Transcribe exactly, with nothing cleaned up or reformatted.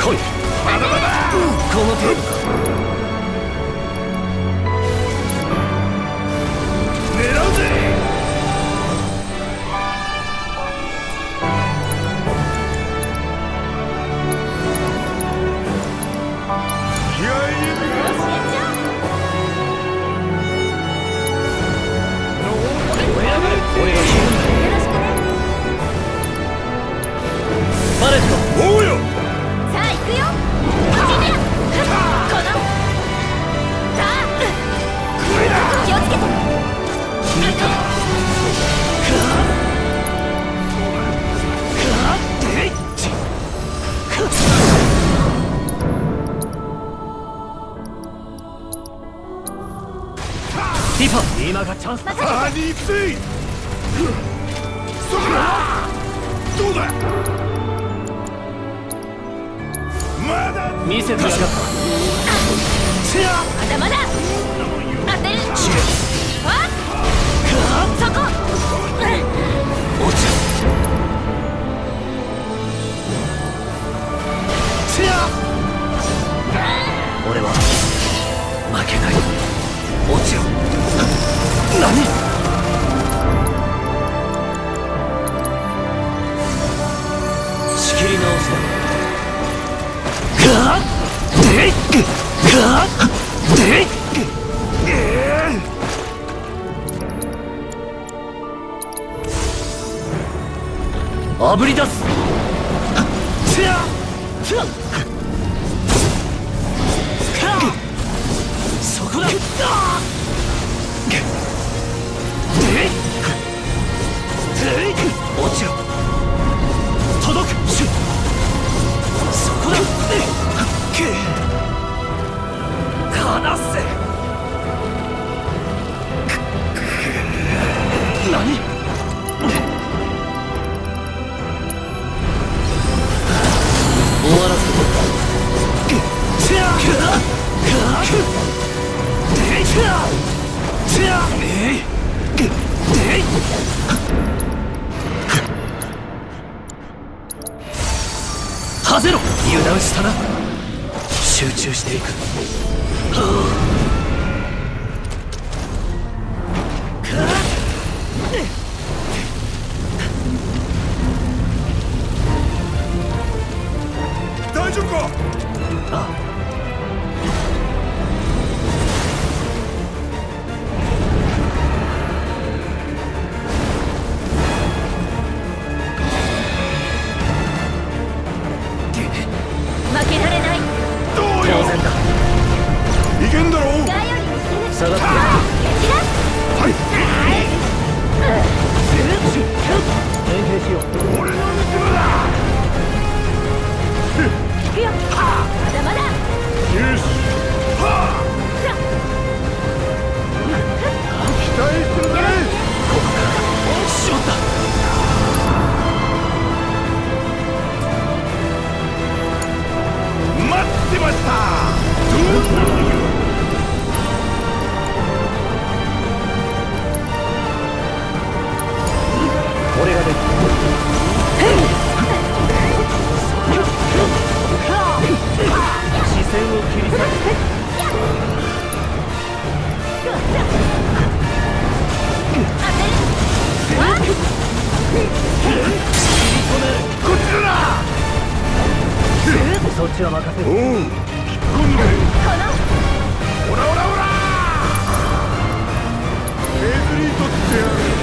来い。まだまだ。この程度か。狙うぜ。気合い入れてくれ。俺が死ぬんだ。よろしくね。パレット。おうよ。さあ行くよ。始めろ。この。さあ。これだ。気をつけて。見た。か。か。でい。ティファ、今がチャンスだ。さあ、ニープイ。そこだ。どうだ。まだ見せてやがった。まだまだ当てる。あっそこ。落ちる。俺は負けない。落ちろ。何。仕切り直しだ。ガッデイッガッデイッあぶり出す。そこだ。落ちろ。届く。そこだ。離せ。何。終わらせろ。はぜろ。油断したな。集中していく。大丈夫か。ああ。負けられない。どうよ。当然だ。いけんだろう。下がって。はい。連携しよう。俺の娘だ。行くよ。まだまだ。よし。はあ。期待するぜ。ここからしまった。待ってました。どうなのよ。俺が出る。視線を切り裂く。こっちだな。そっちは任せる。おう、引っ込んで。オラオラオラ。削り取ってやる。